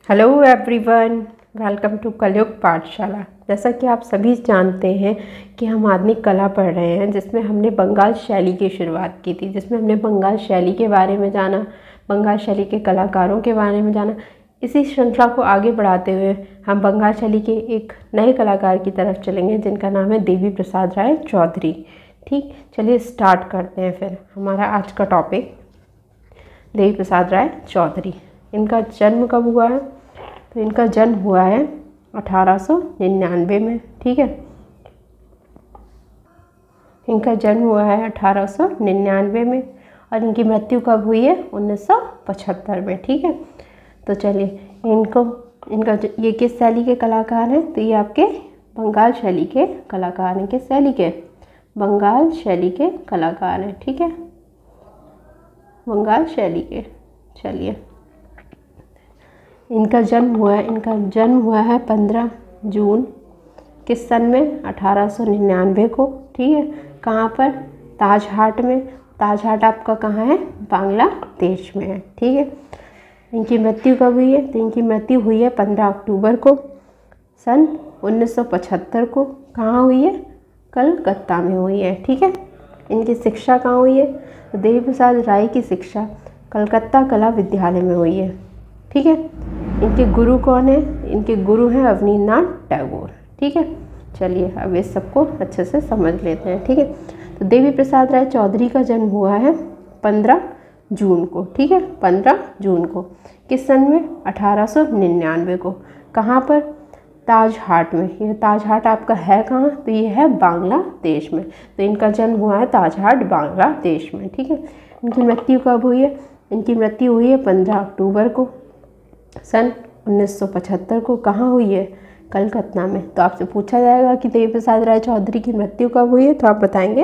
Hello everyone, welcome to कलयुग पाठशाला। जैसा कि आप सभी जानते हैं कि हम आधुनिक कला पढ़ रहे हैं, जिसमें हमने बंगाल शैली की शुरुआत की थी, जिसमें हमने बंगाल शैली के बारे में जाना, बंगाल शैली के कलाकारों के बारे में जाना। इसी श्रृंखला को आगे बढ़ाते हुए हम बंगाल शैली के एक नए कलाकार की तरफ चलेंगे, जिनका नाम है देवी प्रसाद राय चौधरी। ठीक, चलिए स्टार्ट करते हैं फिर हमारा आज का टॉपिक। देवी प्रसाद राय चौधरी, इनका जन्म कब हुआ है? तो इनका जन्म हुआ है 1899 में। ठीक है, इनका जन्म हुआ है 1899 में और इनकी मृत्यु कब हुई है? 1975 में। ठीक है, तो चलिए इनका ये किस शैली के कलाकार हैं? तो ये आपके बंगाल शैली के कलाकार हैं। किस शैली के? बंगाल शैली के कलाकार हैं। ठीक है, बंगाल शैली के। चलिए, इनका जन्म हुआ है 15 जून किस सन में? 1899 को। ठीक है, कहाँ पर? ताजहाट में। ताजहाट आपका कहाँ है? बांग्लादेश में है। ठीक है, इनकी मृत्यु कब हुई है? तो इनकी मृत्यु हुई है 15 अक्टूबर को सन 1975 को। कहाँ हुई है? कलकत्ता में हुई है। ठीक है, इनकी शिक्षा कहाँ हुई है? तो देवी प्रसाद राय की शिक्षा कलकत्ता कला विद्यालय में हुई है। ठीक है, इनके गुरु कौन है? इनके गुरु हैं अवनींद्रनाथ टैगोर। ठीक है, चलिए अब इस सबको अच्छे से समझ लेते हैं। ठीक है, तो देवी प्रसाद राय चौधरी का जन्म हुआ है 15 जून को। ठीक है, 15 जून को किस सन में? 1899 को। कहाँ पर? ताजहाट में। यह ताजहाट आपका है कहाँ? तो ये है बांग्लादेश में। तो इनका जन्म हुआ है ताजहाट बांग्लादेश में। ठीक है, इनकी मृत्यु कब हुई है? इनकी मृत्यु हुई है 15 अक्टूबर को सन 1975 को। कहाँ हुई है? कलकत्ता में। तो आपसे पूछा जाएगा कि देवी प्रसाद राय चौधरी की मृत्यु कब हुई है, तो आप बताएंगे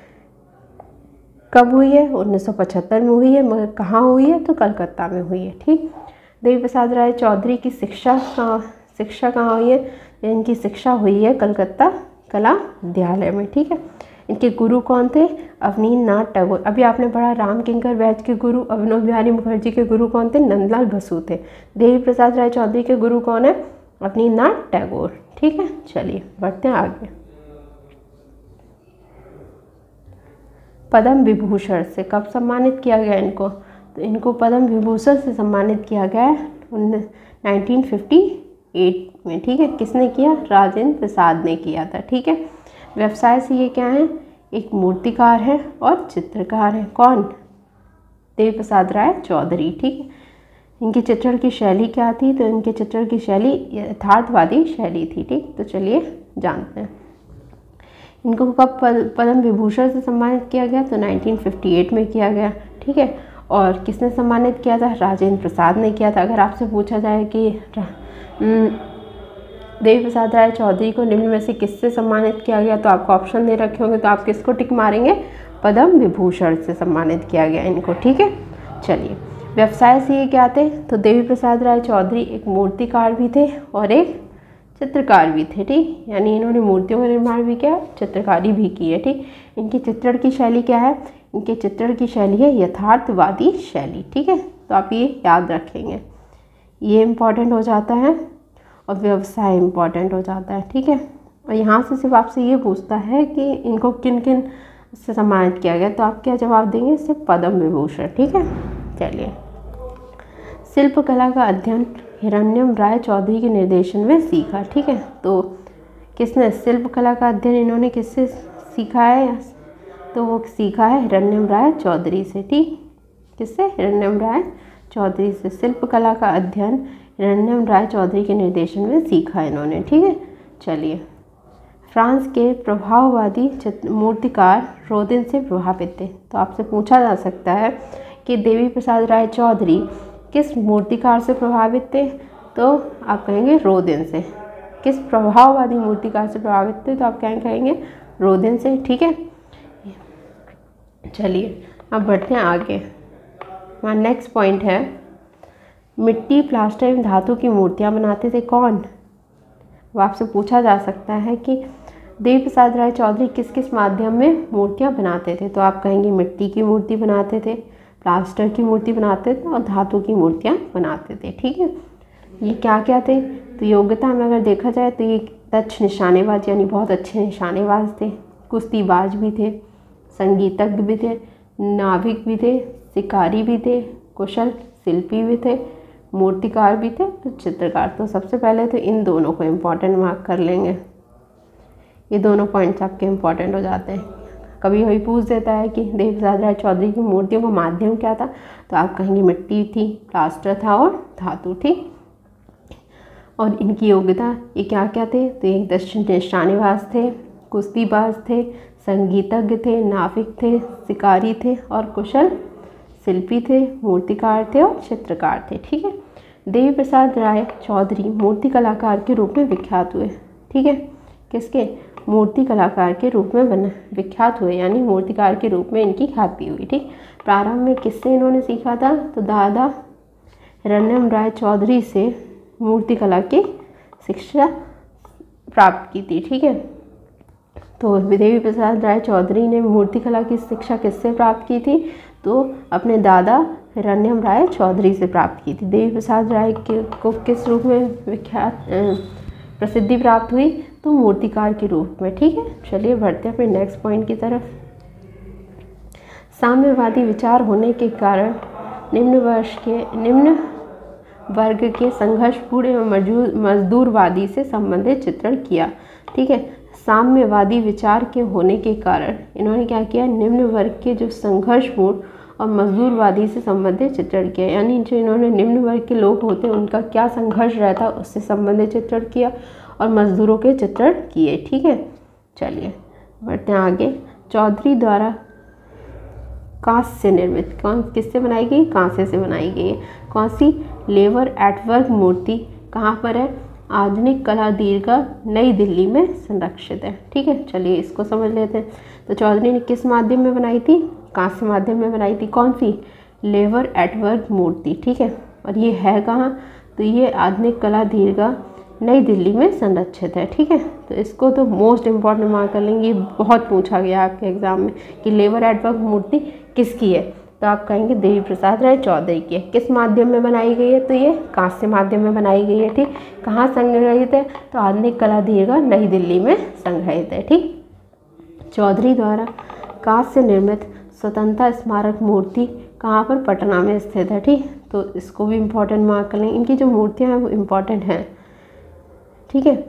कब हुई है? 1975 में हुई है, मगर कहाँ हुई है? तो कलकत्ता में हुई है। ठीक, देवी प्रसाद राय चौधरी की शिक्षा कहाँ हुई है? इनकी शिक्षा हुई है कलकत्ता कला विद्यालय में। ठीक है, इनके गुरु कौन थे? अवनींद्रनाथ टैगोर। अभी आपने पढ़ा राम किंकर बैच के गुरु अभिनव बिहारी मुखर्जी के गुरु कौन थे? नंदलाल बसु थे। देवी प्रसाद राय चौधरी के गुरु कौन है? अवनींद्रनाथ टैगोर। ठीक है, चलिए बढ़ते हैं आगे। पद्म विभूषण से कब सम्मानित किया गया इनको? तो इनको पद्म विभूषण से सम्मानित किया गया है 1958 में। ठीक है, किसने किया? राजेंद्र प्रसाद ने किया था। ठीक है, व्यवसाय से ये क्या है? एक मूर्तिकार है और चित्रकार है। कौन? देवी प्रसाद राय चौधरी। ठीक है, इनकी चित्रण की शैली क्या थी? तो इनके चित्रण की शैली यथार्थवादी शैली थी। ठीक, तो चलिए जानते हैं इनको कब पद्म विभूषण से सम्मानित किया गया। तो 1958 में किया गया। ठीक है, और किसने सम्मानित किया था? राजेंद्र प्रसाद ने किया था। अगर आपसे पूछा जाए कि देवी प्रसाद राय चौधरी को निम्न में से किससे सम्मानित किया गया, तो आपको ऑप्शन दे रखे होंगे, तो आप किसको टिक मारेंगे? पद्म विभूषण से सम्मानित किया गया इनको। ठीक है, चलिए व्यवसाय से ये क्या थे? तो देवी प्रसाद राय चौधरी एक मूर्तिकार भी थे और एक चित्रकार भी थे। ठीक, यानी इन्होंने मूर्तियों का निर्माण भी किया, चित्रकारी भी की है। ठीक, इनकी चित्रण की शैली क्या है? इनके चित्रण की शैली है यथार्थवादी शैली। ठीक है, तो आप ये याद रखेंगे, ये इम्पॉर्टेंट हो जाता है और व्यवसाय इम्पॉर्टेंट हो जाता है। ठीक है, और यहाँ से सिर्फ आपसे ये पूछता है कि इनको किन किन से सम्मानित किया गया, तो आप क्या जवाब देंगे? सिर्फ पद्म विभूषण। ठीक है, चलिए शिल्पकला का अध्ययन हिरण्यम राय चौधरी के निर्देशन में सीखा। ठीक है, तो किसने शिल्पकला का अध्ययन इन्होंने किससे सीखा है? तो वो सीखा है हिरण्यम राय चौधरी से। ठीक, किससे? हिरण्यम राय चौधरी से। शिल्पकला का अध्ययन हिरण्यम राय चौधरी के निर्देशन में सीखा इन्होंने। ठीक है, चलिए फ्रांस के प्रभाववादी मूर्तिकार रोदिन से प्रभावित थे। तो आपसे पूछा जा सकता है कि देवी प्रसाद राय चौधरी किस मूर्तिकार से प्रभावित थे, तो आप कहेंगे रोदिन से। किस प्रभाववादी मूर्तिकार से प्रभावित थे, तो आप क्या कहेंगे? रोदिन से। ठीक है, चलिए अब बढ़ते हैं आगे। हमारा नेक्स्ट पॉइंट है मिट्टी, प्लास्टर एवं धातु की मूर्तियाँ बनाते थे कौन? वो आपसे पूछा जा सकता है कि देवी प्रसाद राय चौधरी किस किस माध्यम में मूर्तियाँ बनाते थे, तो आप कहेंगे मिट्टी की मूर्ति बनाते थे, प्लास्टर की मूर्ति बनाते थे और धातु की मूर्तियाँ बनाते थे। ठीक है, ये क्या क्या थे? तो योग्यता में अगर देखा जाए तो ये दक्ष निशानेबाज यानी बहुत अच्छे निशानेबाज थे, कुश्तीबाज भी थे, संगीतज्ञ भी थे, नाविक भी थे, शिकारी भी थे, कुशल शिल्पी भी थे, मूर्तिकार भी थे, तो चित्रकार। तो सबसे पहले तो इन दोनों को इम्पोर्टेंट मार्क कर लेंगे। ये दोनों पॉइंट्स आपके इम्पोर्टेंट हो जाते हैं। कभी कभी पूछ देता है कि देवी प्रसाद राय चौधरी की मूर्तियों का माध्यम क्या था, तो आप कहेंगे मिट्टी थी, प्लास्टर था और धातु, ठीक। और इनकी योग्यता ये क्या क्या थे? तो एक दक्ष निशानेबाज थे, कुश्तीबाज थे, संगीतज्ञ थे, नाविक थे, शिकारी थे और कुशल शिल्पी थे, मूर्तिकार थे और चित्रकार थे, ठीक है। देवी प्रसाद राय चौधरी मूर्ति कलाकार के रूप में विख्यात हुए, ठीक है। किसके? मूर्ति कलाकार के रूप में विख्यात हुए, यानी मूर्तिकार के रूप में इनकी ख्याति हुई, ठीक। प्रारंभ में किससे इन्होंने सीखा था? तो दादा हिरण्यम राय चौधरी से मूर्ति कला की शिक्षा प्राप्त की थी, ठीक है। तो देवी प्रसाद राय चौधरी ने मूर्ति कला की शिक्षा किससे प्राप्त की थी? तो अपने दादा हिरण्यम राय चौधरी से प्राप्त की थी। देवी प्रसाद राय को किस रूप में विख्यात प्रसिद्धि प्राप्त हुई? तो मूर्तिकार के रूप में, ठीक है। चलिए बढ़ते हैं अपने नेक्स्ट पॉइंट की तरफ। साम्यवादी विचार होने के कारण निम्न वर्ग के संघर्षपूर्ण एवं मजदूरवादी से संबंधित चित्रण किया, ठीक है। साम्यवादी विचार के होने के कारण इन्होंने क्या किया? निम्न वर्ग के जो संघर्षपूर्ण और मजदूरवादी से संबंधित चित्रण किया, यानी जो इन्होंने निम्न वर्ग के लोग होते हैं उनका क्या संघर्ष रहता है उससे संबंधित चित्रण किया और मजदूरों के चित्रण किए, ठीक है। चलिए बढ़ते हैं आगे। चौधरी द्वारा कांस्य से निर्मित, किससे बनाई गई? कांसे से बनाई गई है। कौन सी? लेबर एट वर्क मूर्ति कहाँ पर है? आधुनिक कला दीर्घा नई दिल्ली में संरक्षित है, ठीक है। चलिए इसको समझ लेते हैं। तो चौधरी ने किस माध्यम में बनाई थी? कांस्य माध्यम में बनाई थी। कौन सी? लेबर एट वर्क मूर्ति, ठीक है। और ये है कहाँ? तो ये आधुनिक कला दीर्घा नई दिल्ली में संरक्षित है, ठीक है। तो इसको तो मोस्ट इम्पॉर्टेंट मार्क कर लेंगे, बहुत पूछा गया आपके एग्जाम में कि लेबर एट वर्क मूर्ति किसकी है, तो आप कहेंगे देवी प्रसाद राय चौधरी की है। किस माध्यम में बनाई गई है? तो ये कांस्य माध्यम में बनाई गई है, ठीक। कहाँ संग्रहित है? तो आधुनिक कला दीर्घा नई दिल्ली में संग्रहित है, ठीक। चौधरी द्वारा कांस्य निर्मित स्वतंत्रता स्मारक मूर्ति कहाँ पर? पटना में स्थित है, ठीक। तो इसको भी इम्पोर्टेंट मार्क कर लेंगे। इनकी जो मूर्तियाँ हैं वो इम्पोर्टेंट हैं, ठीक है।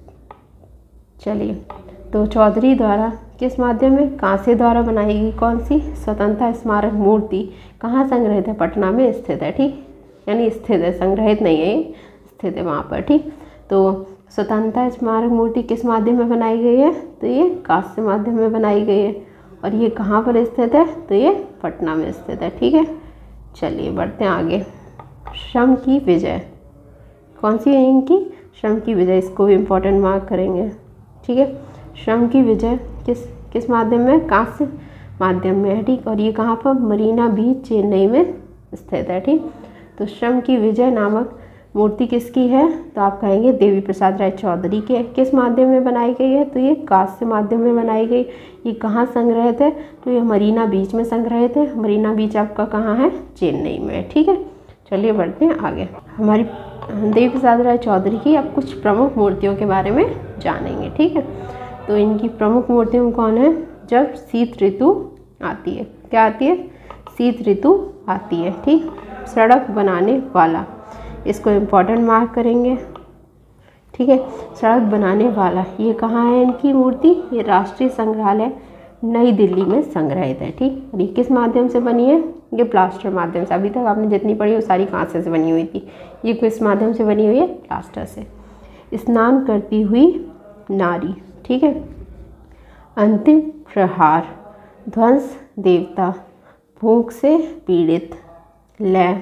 चलिए तो चौधरी द्वारा किस माध्यम में? कांस्य द्वारा बनाई गई कौन सी? स्वतंत्रता स्मारक मूर्ति कहाँ संग्रहित है? पटना में स्थित है, ठीक। यानी स्थित है, संग्रहित नहीं है, स्थित है वहाँ पर, ठीक। तो स्वतंत्रता स्मारक मूर्ति किस माध्यम में बनाई गई है? तो ये कांस्य माध्यम में बनाई गई है। और ये कहाँ पर स्थित है? तो ये पटना में स्थित है, ठीक है। चलिए बढ़ते हैं आगे। श्रम की विजय कौन सी है इनकी? श्रम की विजय, इसको भी इम्पोर्टेंट मार्क करेंगे, ठीक है। श्रम की विजय किस माध्यम में? कांस्य माध्यम में है, ठीक। और ये कहाँ पर? मरीना बीच चेन्नई में स्थित है, ठीक। तो श्रम की विजय नामक मूर्ति किसकी है? तो आप कहेंगे देवी प्रसाद राय चौधरी के। किस माध्यम में बनाई गई है? तो ये कांस्य माध्यम में बनाई गई। ये कहाँ संग्रहित है? तो ये मरीना बीच में संग्रहित है। मरीना बीच आपका कहाँ है? चेन्नई में, ठीक है। चलिए बढ़ते हैं आगे। हमारी देवी प्रसाद राय चौधरी की अब कुछ प्रमुख मूर्तियों के बारे में जानेंगे, ठीक है। तो इनकी प्रमुख मूर्तियाँ कौन है? जब शीत ऋतु आती है, क्या आती है? शीत ऋतु आती है, ठीक। सड़क बनाने वाला, इसको इम्पोर्टेंट मार्क करेंगे, ठीक है। सड़क बनाने वाला, ये कहाँ है इनकी मूर्ति? ये राष्ट्रीय संग्रहालय नई दिल्ली में संग्रहित है, ठीक। और ये किस माध्यम से बनी है? ये प्लास्टर माध्यम से। अभी तक आपने जितनी पढ़ी वो सारी कांस्य से बनी हुई थी, ये किस माध्यम से बनी हुई है? प्लास्टर से। स्नान करती हुई नारी, ठीक है। अंतिम प्रहार, ध्वंस देवता, भूख से पीड़ित, लय,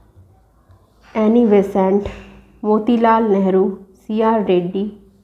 Annie Besant, Motilal Nehru, CR Reddy,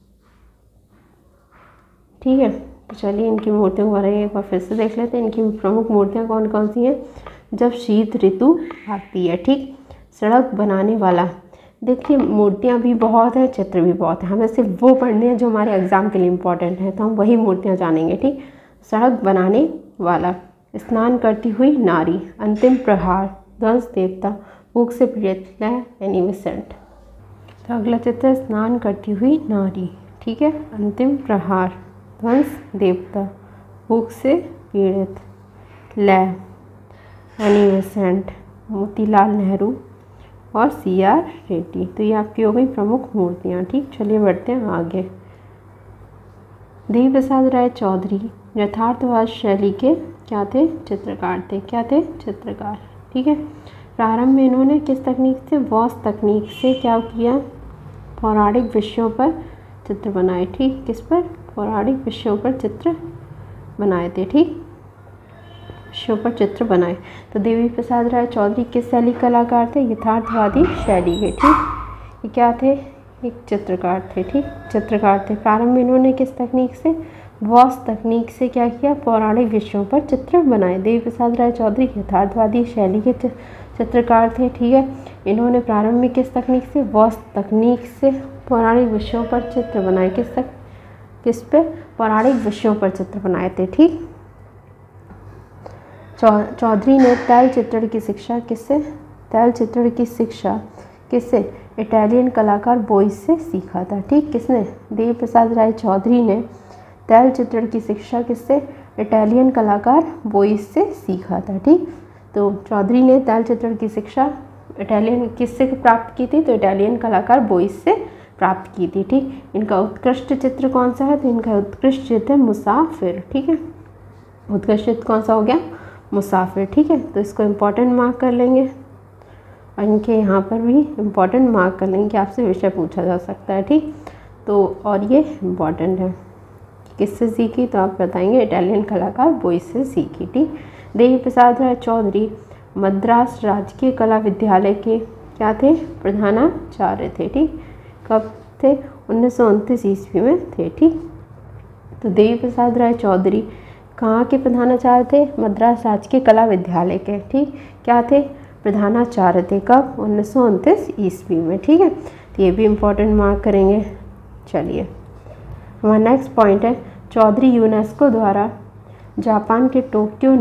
ठीक है। तो चलिए इनकी मूर्तियों के बारे में एक बार फिर से देख लेते हैं। इनकी प्रमुख मूर्तियाँ कौन कौन सी हैं? जब शीत ऋतु आती है, ठीक। सड़क बनाने वाला, देखिए मूर्तियाँ भी बहुत हैं, चित्र भी बहुत हैं, हमें सिर्फ वो पढ़ने हैं जो हमारे एग्जाम के लिए इम्पोर्टेंट है, तो हम वही मूर्तियाँ जानेंगे, ठीक। सड़क बनाने वाला, स्नान करती हुई नारी, अंतिम प्रहार, ध्वंस देवता, भूख से पीड़ित, एनी बेसेंट, तो अगला चित्र है स्नान करती हुई नारी, ठीक है। अंतिम प्रहार, ध्वंस देवता, भूख से पीड़ित, लय, एनी बेसेंट, मोतीलाल नेहरू और CR रेड्डी। तो ये आपकी हो गई प्रमुख मूर्तियाँ, ठीक। चलिए बढ़ते हैं आगे। देवी प्रसाद राय चौधरी यथार्थवाद शैली के क्या थे? चित्रकार थे। क्या थे? चित्रकार, ठीक है। प्रारंभ में इन्होंने किस तकनीक से? वॉस तकनीक से क्या किया? पौराणिक विषयों पर चित्र बनाए, ठीक। किस पर? पौराणिक विषयों पर चित्र बनाए थे, ठीक। विषयों पर चित्र बनाए। तो देवी प्रसाद राय चौधरी किस शैली कलाकार थे? यथार्थवादी शैली के, ठीक। ये क्या थे? एक चित्रकार थे, ठीक। चित्रकार थे। प्रारंभ में इन्होंने किस तकनीक से? वॉस तकनीक से क्या किया? पौराणिक विषयों पर चित्र बनाए। देवी प्रसाद राय चौधरी यथार्थवादी शैली के चित्रकार थे, ठीक है। इन्होंने प्रारंभ में किस तकनीक से? वॉस तकनीक से पौराणिक विषयों पर चित्र बनाए। किस पे? पौराणिक विषयों पर चित्र बनाए थे, ठीक। चौधरी ने तैल चित्रण की शिक्षा किससे? तैल चित्रण की शिक्षा किससे? इटालियन कलाकार बोइस से सीखा था, ठीक। किसने? देवी प्रसाद राय चौधरी ने तैल चित्रण की शिक्षा किससे? इटालियन कलाकार बोइस से सीखा था, ठीक। तो चौधरी ने तैल चित्रण की शिक्षा इटालियन किससे प्राप्त की थी? तो इटालियन कलाकार बोइस से प्राप्त की थी, ठीक। इनका उत्कृष्ट चित्र कौन सा है? तो इनका उत्कृष्ट चित्र है मुसाफिर, ठीक है। उत्कृष्ट चित्र कौन सा हो गया? मुसाफिर, ठीक है। तो इसको इम्पोर्टेंट मार्क कर लेंगे और इनके यहाँ पर भी इम्पोर्टेंट मार्क कर लेंगे कि आपसे विषय पूछा जा सकता है, ठीक। तो और ये इम्पॉर्टेंट है, किससे सीखी? तो आप बताएंगे इटालियन कलाकार बोइस से सीखी, ठीक। देवी प्रसाद राय चौधरी मद्रास राजकीय कला विद्यालय के क्या थे? प्रधानाचार्य थे, ठीक। कब थे? 1929 ईस्वी में थे, ठीक। तो देवी प्रसाद राय चौधरी कहाँ के प्रधानाचार्य थे? मद्रास राजकीय कला विद्यालय के, ठीक। क्या थे? प्रधानाचार्य थे। कब? 1929 ईस्वी में, ठीक है। तो ये भी इम्पोर्टेंट मार्क करेंगे। चलिए हमारा नेक्स्ट पॉइंट है, चौधरी यूनेस्को द्वारा जापान के टोक्यो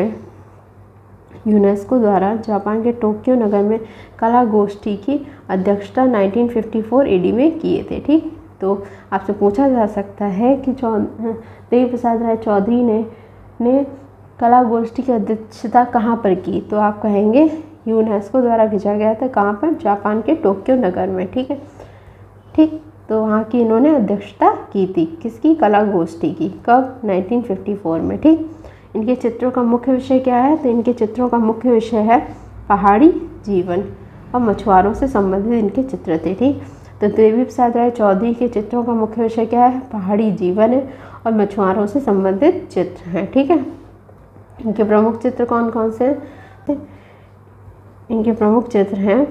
नगर में कला गोष्ठी की अध्यक्षता 1954 AD में किए थे, ठीक। तो आपसे पूछा जा सकता है कि देवी प्रसाद राय चौधरी ने कला गोष्ठी की अध्यक्षता कहाँ पर की? तो आप कहेंगे यूनेस्को द्वारा भेजा गया था। कहाँ पर? जापान के टोक्यो नगर में, ठीक है, ठीक। तो वहाँ की इन्होंने अध्यक्षता की थी। किसकी? कला गोष्ठी की। कब? 1954 में, ठीक। इनके चित्रों का मुख्य विषय क्या है? तो इनके चित्रों का मुख्य विषय है पहाड़ी जीवन और मछुआरों से संबंधित इनके चित्र थे, ठीक। तो देवी प्रसाद राय चौधरी के चित्रों का मुख्य विषय क्या है? पहाड़ी जीवन है और मछुआरों से संबंधित चित्र हैं, ठीक है। इनके प्रमुख चित्र कौन कौन से हैं? इनके प्रमुख चित्र हैं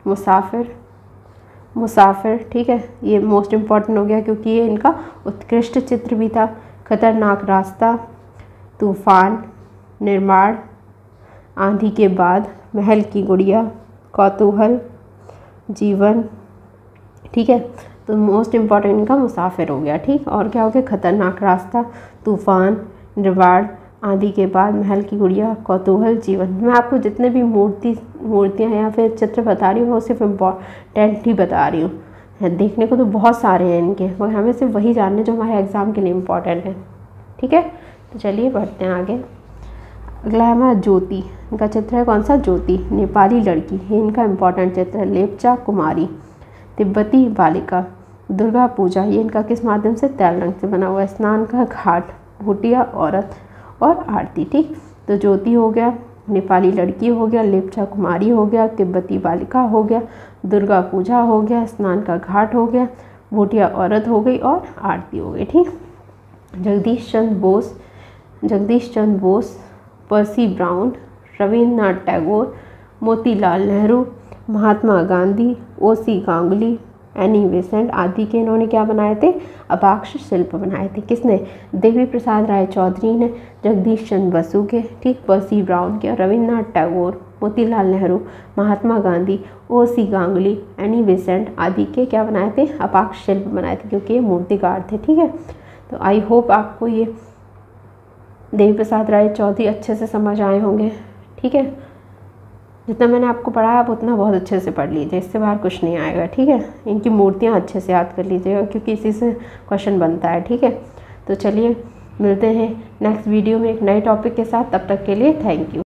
मुसाफिर, ठीक है। ये मोस्ट इम्पॉर्टेंट हो गया क्योंकि ये इनका उत्कृष्ट चित्र भी था। खतरनाक रास्ता, तूफान, निर्माण, आंधी के बाद, महल की गुड़िया, कौतूहल, जीवन, ठीक है। तो मोस्ट इम्पॉर्टेंट इनका मुसाफिर हो गया, ठीक। और क्या हो गया? खतरनाक रास्ता, तूफान, निर्माण, आंधी के बाद, महल की गुड़िया, कौतूहल, जीवन। मैं आपको जितने भी मूर्तियाँ या फिर चित्र बता रही हूँ वो सिर्फ इम्पॉर्टेंट ही बता रही हूँ। देखने को तो बहुत सारे हैं इनके, मगर हमें सिर्फ वही जानने जो हमारे एग्ज़ाम के लिए इम्पॉर्टेंट है, ठीक है। तो चलिए बढ़ते हैं आगे। अगला है हमारा ज्योति। इनका चित्र है कौन सा? ज्योति, नेपाली लड़की, ये इनका इम्पॉर्टेंट चित्र है। लेप्चा कुमारी, तिब्बती बालिका, दुर्गा पूजा, ये इनका किस माध्यम से? तैल रंग से बना हुआ है। स्नान का घाट, भूटिया औरत और आरती, ठीक। तो ज्योति हो गया, नेपाली लड़की हो गया, लेप्चा कुमारी हो गया, तिब्बती बालिका हो गया, दुर्गा पूजा हो गया, स्नान का घाट हो गया, भूटिया औरत हो गई और आरती हो गई, ठीक। Jagadish Chandra Bose, Percy Brown, Rabindranath Tagore, Motilal Nehru, Mahatma Gandhi, O.C. Ganguly, Annie Besant आदि के इन्होंने क्या बनाए थे? अपाक्ष शिल्प बनाए थे। किसने? देवी प्रसाद राय चौधरी ने जगदीश चंद्र बसु के, ठीक, पर्सी ब्राउन के, Rabindranath Tagore, Motilal Nehru, Mahatma Gandhi, O.C. Ganguly, Annie Besant आदि के क्या बनाए थे? अपाक्ष शिल्प बनाए थे, क्योंकि ये मूर्तिकार थे, ठीक है। तो आई होप आपको ये देवी प्रसाद राय चौधरी अच्छे से समझ आए होंगे, ठीक है। जितना मैंने आपको पढ़ाया आप उतना बहुत अच्छे से पढ़ लीजिए, इससे बाहर कुछ नहीं आएगा, ठीक है। इनकी मूर्तियाँ अच्छे से याद कर लीजिएगा क्योंकि इसी से क्वेश्चन बनता है, ठीक है। तो चलिए मिलते हैं नेक्स्ट वीडियो में एक नए टॉपिक के साथ, तब तक के लिए थैंक यू।